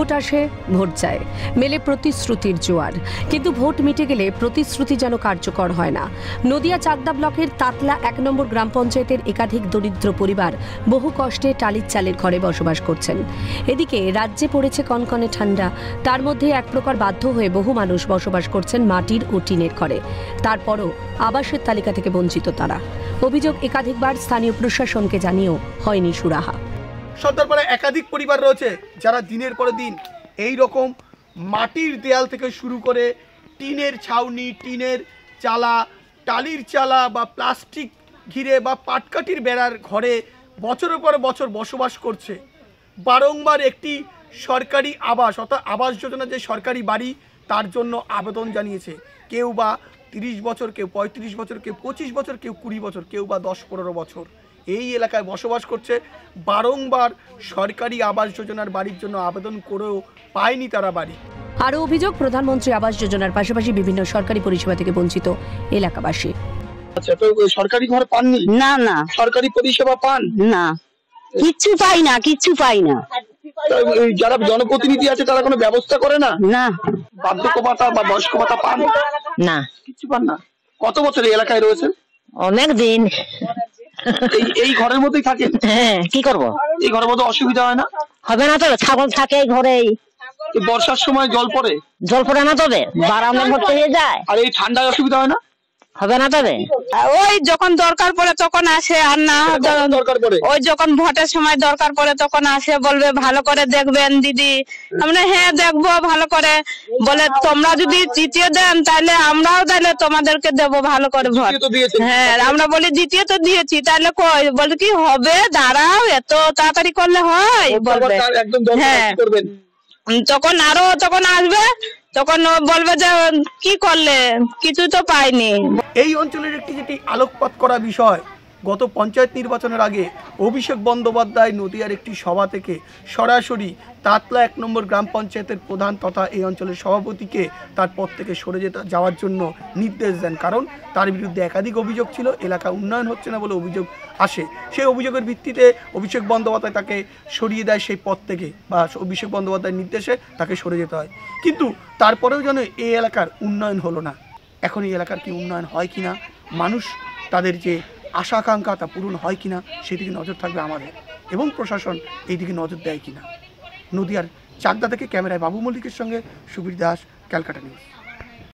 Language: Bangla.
ভোট আসে, ভোট যায়, মেলে প্রতিশ্রুতির জোয়ার। কিন্তু ভোট মিটে গেলে প্রতিশ্রুতি যেন কার্যকর হয় না। নদিয়া চাকদা ব্লকের তাতলা ১ নম্বর গ্রাম পঞ্চায়েতের একাধিক দরিদ্র পরিবার বহু কষ্টে টালির চালের ঘরে বসবাস করছেন। এদিকে রাজ্যে পড়েছে কনকনে ঠান্ডা, তার মধ্যে এক প্রকার বাধ্য হয়ে বহু মানুষ বসবাস করছেন মাটির ও টিনের ঘরে। তারপরও আবাসের তালিকা থেকে বঞ্চিত তারা। অভিযোগ একাধিকবার স্থানীয় প্রশাসনকে জানিয়েও হয়নি সুরাহা। সর্দারপাড়ায় একাধিক পরিবার রয়েছে যারা দিনের পর দিন এই রকম মাটির দেয়াল থেকে শুরু করে টিনের ছাউনি, টিনের চালা, টালির চালা বা প্লাস্টিক ঘিরে বা পাটকাঠির বেড়ার ঘরে বছরের পর বছর বসবাস করছে। বারংবার একটি সরকারি আবাস অর্থাৎ আবাস যোজনা যে সরকারি বাড়ি তার জন্য আবেদন জানিয়েছে। কেউ বা 30 বছর, কেউ 35 বছর, কেউ 25 বছর, কেউ 20 বছর, কেউ বা 10-15 বছর এই এলাকায় বসবাস করছে। বারংবার সরকারি আবাস যোজনার বাড়ির জন্য আবেদন করেও পায়নি তারা বাড়ি। আরও অভিযোগ, প্রধানমন্ত্রী আবাস যোজনার পাশাপাশি বিভিন্ন সরকারি পরিষেবা থেকে বঞ্চিত এলাকাবাসী। আচ্ছা, তো সরকারি ঘর পাননি? না না। সরকারি পরিষেবা পান না, কিচ্ছু পাই না, কিচ্ছু পাই না। যারা জনপ্রতিনিধি আছে তারা কোনো ব্যবস্থা করে না? না। বার্ধক্য ভাতা বা বয়স্ক ভাতা পান? না, কিছু পান না। কত বছর এই এলাকায় রয়েছেন? অনেক দিন। এই ঘরের মধ্যেই থাকেন? হ্যাঁ, কি করব? এই ঘরের মধ্যে অসুবিধা হয় না? হবে না তো, ছাগল থাকে এই ঘরেই। বর্ষার সময় জল পড়ে? জল পড়ে না তবে, বারান্দা ভর্তি হয়ে যায়। আর এই ঠান্ডায় অসুবিধা হয় না? হবে না তবে, ওই যখন দরকার পড়ে তখন আসে, আর না দরকার পড়ে ওই যখন ভোটের সময় দরকার পড়ে তখন আসে, বলবে ভালো করে দেখবেন দিদি। আমরা হ্যাঁ দেখবো ভালো করে, বলে তোমরা যদি জিতিয়ে দেন তাহলে আমরাও তাহলে তোমাদেরকে দেবো ভালো করে ভোট। হ্যাঁ, আমরা বলি জিতিয়ে তো দিয়েছি, তাহলে কই, বলে কি হবে, দাঁড়াও এত তাড়াতাড়ি করলে হয়, বলবে। হ্যাঁ, তখন আসবে, তখন বলবে যে কি করলে, কিছু তো পাইনি। এই অঞ্চলের একটি যেটি আলোকপাত করা বিষয়, গত পঞ্চায়েত নির্বাচনের আগে অভিষেক বন্দ্যোপাধ্যায় নদিয়ার একটি সভা থেকে সরাসরি তাতলা 1 নম্বর গ্রাম পঞ্চায়েতের প্রধান তথা এই অঞ্চলের সভাপতিকে তার পদ থেকে সরে যাওয়ার জন্য নির্দেশ দেন। কারণ তার বিরুদ্ধে একাধিক অভিযোগ ছিল, এলাকা উন্নয়ন হচ্ছে না বলে অভিযোগ আসে। সেই অভিযোগের ভিত্তিতে অভিষেক বন্দ্যোপাধ্যায় তাকে সরিয়ে দেয় সেই পদ থেকে, বা অভিষেক বন্দ্যোপাধ্যায়ের নির্দেশে তাকে সরে যেতে হয়। কিন্তু তারপরেও যেন এই এলাকার উন্নয়ন হলো না। এখন এই এলাকার কি উন্নয়ন হয় কিনা, মানুষ তাদের যে আশা আকাঙ্ক্ষা তা পূরণ হয় কিনা, সেদিকে নজর থাকবে আমাদের, এবং প্রশাসন এই দিকে নজর দেয় কিনা। নদিয়ার চাকদা থেকে ক্যামেরায় বাবু মল্লিকের সঙ্গে সুবীর দাস, ক্যালকাটা নিউজ।